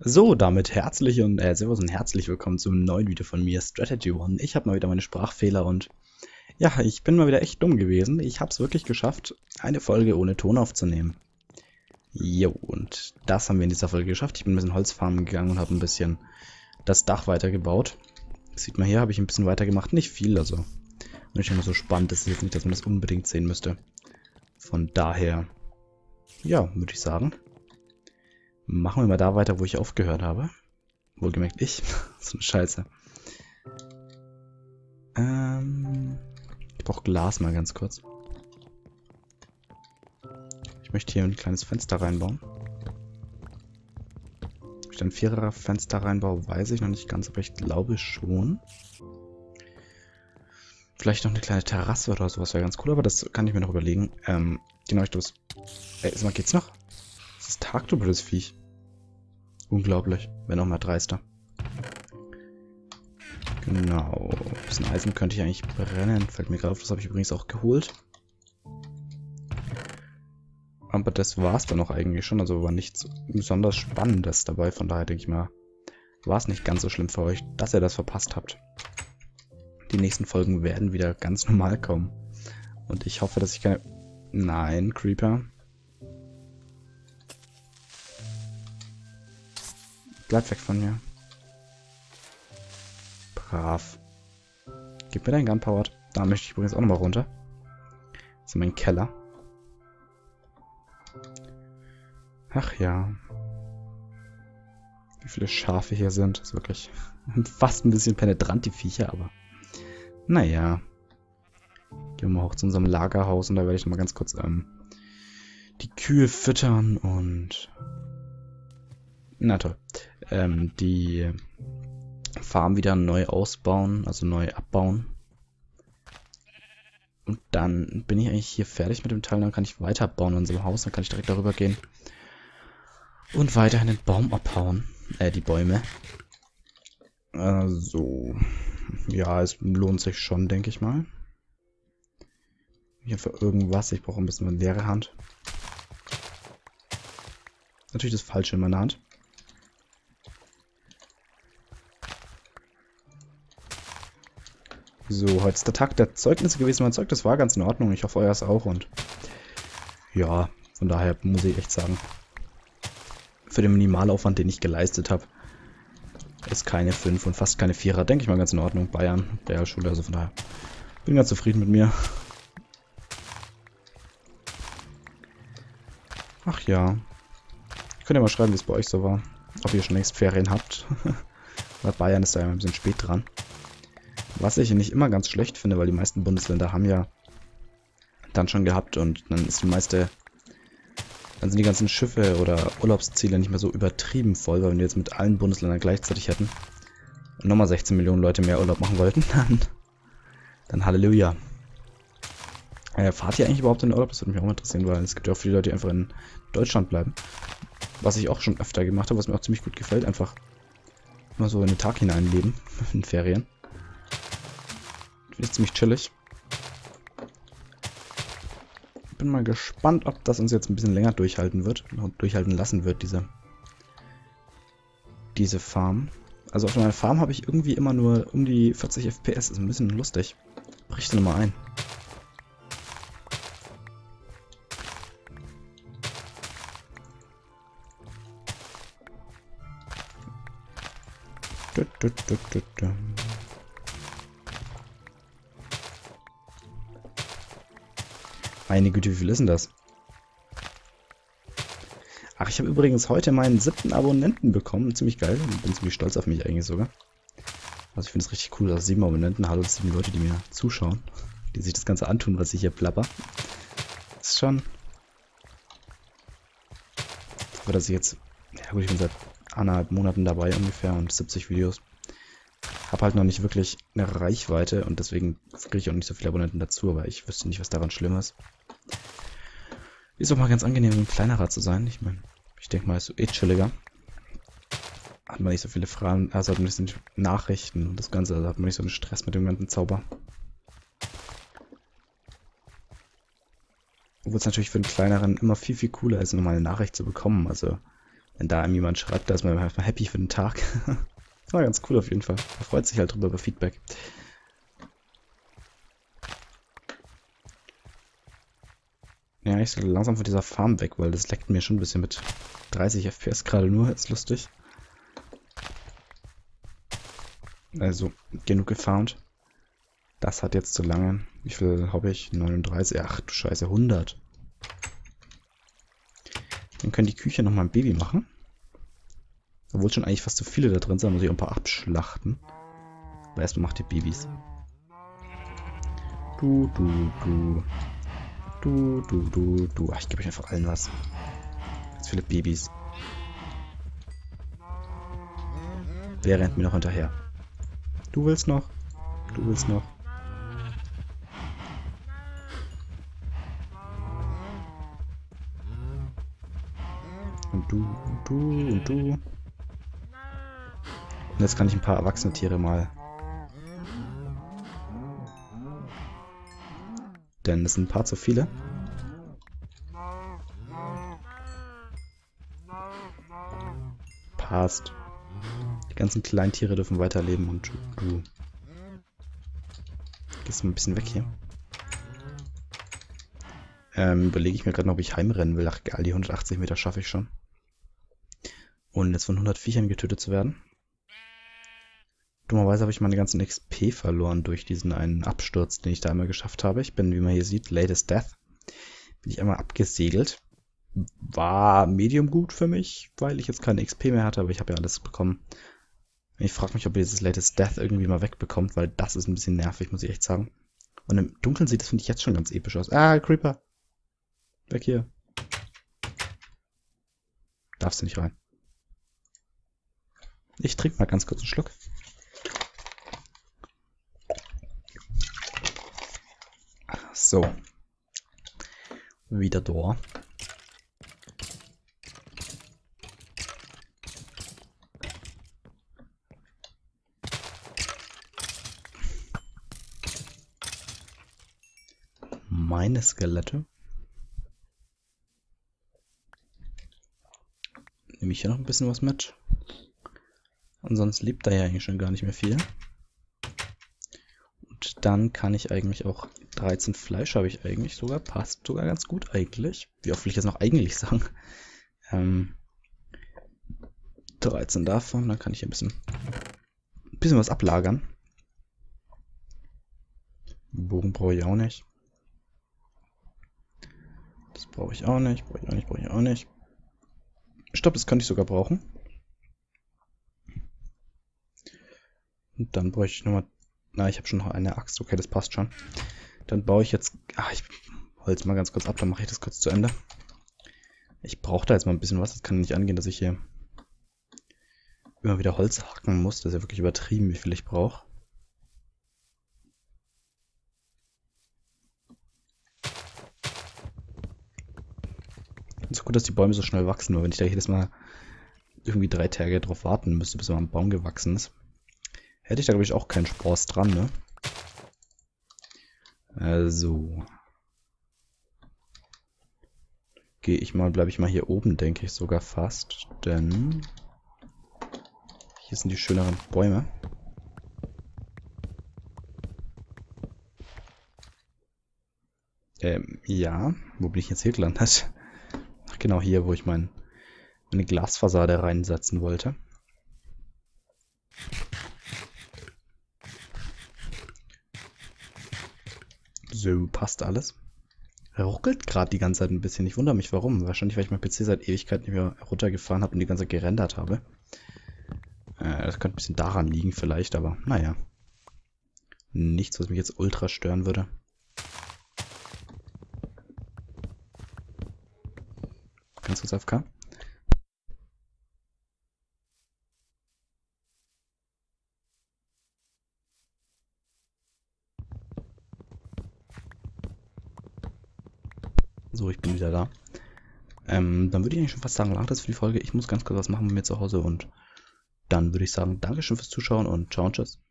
So, damit Servus und herzlich willkommen zum neuen Video von mir, Strategy One. Ich habe mal wieder meine Sprachfehler und ja, ich bin mal wieder echt dumm gewesen. Ich habe es wirklich geschafft, eine Folge ohne Ton aufzunehmen. Jo, und das haben wir in dieser Folge geschafft. Ich bin ein bisschen Holzfarmen gegangen und habe ein bisschen das Dach weitergebaut. Sieht man hier, habe ich ein bisschen weitergemacht. Nicht viel, also nicht immer so spannend. Das ist jetzt nicht, dass man das unbedingt sehen müsste. Von daher, ja, würde ich sagen, machen wir mal da weiter, wo ich aufgehört habe. Wohlgemerkt ich. So eine Scheiße. Ich brauche Glas mal ganz kurz. Ich möchte hier ein kleines Fenster reinbauen. Ob ich dann ein Vierer-Fenster reinbaue, weiß ich noch nicht ganz, aber ich glaube schon. Vielleicht noch eine kleine Terrasse oder sowas wäre ganz cool, aber das kann ich mir noch überlegen. Genau, ich glaube es... Sag mal, geht's noch? Das ist Tag, du blödes Viech. Unglaublich. Wenn auch mal dreister. Genau. Ein bisschen Eisen könnte ich eigentlich brennen. Fällt mir gerade auf, das habe ich übrigens auch geholt. Aber das war's dann auch eigentlich schon. Also war nichts besonders Spannendes dabei. Von daher denke ich mal, war es nicht ganz so schlimm für euch, dass ihr das verpasst habt. Die nächsten Folgen werden wieder ganz normal kommen. Und ich hoffe, dass ich keine... Nein, Creeper. Bleib weg von mir. Brav. Gib mir dein Gunpowder. Da möchte ich übrigens auch nochmal runter. Das ist mein Keller. Ach ja. Wie viele Schafe hier sind. Das ist wirklich fast ein bisschen penetrant, die Viecher, aber... Naja. Gehen wir mal hoch zu unserem Lagerhaus und da werde ich nochmal ganz kurz die Kühe füttern und... Na toll. Die Farm wieder neu ausbauen, also neu abbauen. Und dann bin ich eigentlich hier fertig mit dem Teil, dann kann ich weiterbauen in unserem Haus, dann kann ich direkt darüber gehen. Und weiterhin den Baum abhauen. Die Bäume. So. Ja, es lohnt sich schon, denke ich mal. Hier für irgendwas, ich brauche ein bisschen eine leere Hand. Natürlich das Falsche in meiner Hand. So, heute ist der Tag der Zeugnisse gewesen. Mein Zeugnis war ganz in Ordnung. Ich hoffe, euers auch. Und ja, von daher muss ich echt sagen, für den Minimalaufwand, den ich geleistet habe, ist keine 5 und fast keine 4er, denke ich mal, ganz in Ordnung. Bayern, Realschule, also von daher bin ganz zufrieden mit mir. Ach ja. Könnt ihr mal schreiben, wie es bei euch so war. Ob ihr schon längst Ferien habt. Weil Bayern ist da ja ein bisschen spät dran. Was ich nicht immer ganz schlecht finde, weil die meisten Bundesländer haben ja dann schon gehabt und dann ist dann sind die ganzen Schiffe oder Urlaubsziele nicht mehr so übertrieben voll, weil wenn wir jetzt mit allen Bundesländern gleichzeitig hätten und nochmal 16 Millionen Leute mehr Urlaub machen wollten, dann Halleluja. Fahrt ihr eigentlich überhaupt in den Urlaub? Das würde mich auch mal interessieren, weil es gibt ja auch viele Leute, die einfach in Deutschland bleiben. Was ich auch schon öfter gemacht habe, was mir auch ziemlich gut gefällt, einfach immer so in den Tag hineinleben, in Ferien. Finde ich ziemlich chillig. Bin mal gespannt, ob das uns jetzt ein bisschen länger durchhalten wird. Und durchhalten lassen wird, diese Farm. Also auf meiner Farm habe ich irgendwie immer nur um die 40 FPS. Ist ein bisschen lustig. Bricht nochmal ein. Meine Güte, wie viel ist denn das? Ach, ich habe übrigens heute meinen 7. Abonnenten bekommen. Ziemlich geil. Bin ziemlich stolz auf mich eigentlich sogar. Also ich finde es richtig cool, dass 7 Abonnenten, hallo, 7 Leute, die mir zuschauen. Die sich das Ganze antun, was ich hier plapper. Das ist schon... Aber dass ich jetzt... Ja gut, ich bin seit 1,5 Monaten dabei ungefähr und 70 Videos. Habe halt noch nicht wirklich eine Reichweite und deswegen kriege ich auch nicht so viele Abonnenten dazu, aber ich wüsste nicht, was daran schlimm ist. Ist auch mal ganz angenehm, ein kleinerer zu sein. Ich meine, ich denke mal, ist so chilliger. Hat man nicht so viele Fragen, also hat man nicht so Nachrichten und das Ganze, also hat man nicht so einen Stress mit dem ganzen Zauber. Obwohl es natürlich für einen kleineren immer viel, viel cooler ist, nochmal eine Nachricht zu bekommen. Also Wenn da einem jemand schreibt, da ist man einfach happy für den Tag. Das war ganz cool auf jeden Fall. Er freut sich halt drüber über Feedback. Ja, ich soll langsam von dieser Farm weg, weil das leckt mir schon ein bisschen mit 30 FPS gerade nur. Ist lustig. Also, genug gefarmt. Das hat jetzt zu lange. Wie viel habe ich? 39. Ach du Scheiße, 100. Dann können die Küche nochmal ein Baby machen. Obwohl schon eigentlich fast zu viele da drin sind, muss ich auch ein paar abschlachten. Aber erstmal macht die Babys. Du. Ach, ich gebe euch einfach allen was. Ganz viele Babys. Wer rennt mir noch hinterher? Du willst noch? Du willst noch? Und du, und du, und du. Und jetzt kann ich ein paar erwachsene Tiere mal. Denn es sind ein paar zu viele. Passt. Die ganzen kleinen Tiere dürfen weiterleben und du gehst mal ein bisschen weg hier. Überlege ich mir gerade noch, ob ich heimrennen will. Ach geil, die 180 Meter schaffe ich schon. Und jetzt von 100 Viechern getötet zu werden. Dummerweise habe ich meine ganzen XP verloren durch diesen einen Absturz, den ich da einmal geschafft habe. Ich bin, wie man hier sieht, Latest Death. Bin ich einmal abgesegelt. War medium gut für mich, weil ich jetzt keine XP mehr hatte, aber ich habe ja alles bekommen. Ich frage mich, ob ihr dieses Latest Death irgendwie mal wegbekommt, weil das ist ein bisschen nervig, muss ich echt sagen. Und im Dunkeln sieht das, finde ich, jetzt schon ganz episch aus. Ah, Creeper. Weg hier. Darfst du nicht rein. Ich trinke mal ganz kurz einen Schluck. So. Wieder da. Meine Skelette. Nehme ich hier noch ein bisschen was mit. Ansonsten lebt da ja eigentlich schon gar nicht mehr viel. Und dann kann ich eigentlich auch 13 Fleisch habe ich eigentlich sogar. Passt sogar ganz gut eigentlich. Wie oft will ich jetzt noch eigentlich sagen? 13 davon, dann kann ich hier ein bisschen was ablagern. Bogen brauche ich auch nicht. Das brauche ich auch nicht, brauche ich auch nicht. Stopp, das könnte ich sogar brauchen. Und dann bräuchte ich nochmal... Na, ich habe schon noch eine Axt. Okay, das passt schon. Dann baue ich jetzt... ich hol's mal ganz kurz ab, dann mache ich das kurz zu Ende. Ich brauche da jetzt mal ein bisschen was. Das kann nicht angehen, dass ich hier immer wieder Holz hacken muss. Das ist ja wirklich übertrieben, wie viel ich brauche. Es ist gut, dass die Bäume so schnell wachsen, weil wenn ich da jedes Mal irgendwie 3 Tage drauf warten müsste, bis mal ein Baum gewachsen ist, hätte ich da, glaube ich, auch keinen Spaß dran, ne? Also. Bleibe ich mal hier oben, denke ich sogar fast, denn hier sind die schöneren Bäume. Ja, wo bin ich jetzt hier gelandet? Ach genau, hier, wo ich meine Glasfassade reinsetzen wollte. So, passt alles. Er ruckelt gerade die ganze Zeit ein bisschen. Ich wundere mich, warum. Wahrscheinlich, weil ich mein PC seit Ewigkeit nicht mehr runtergefahren habe und die ganze Zeit gerendert habe. Das könnte ein bisschen daran liegen vielleicht, aber naja. Nichts, was mich jetzt ultra stören würde. Ganz kurz AFK. So, ich bin wieder da. Dann würde ich eigentlich schon fast sagen, langt das für die Folge. Ich muss ganz kurz was machen mit mir zu Hause und dann würde ich sagen, Dankeschön fürs Zuschauen und ciao und tschüss.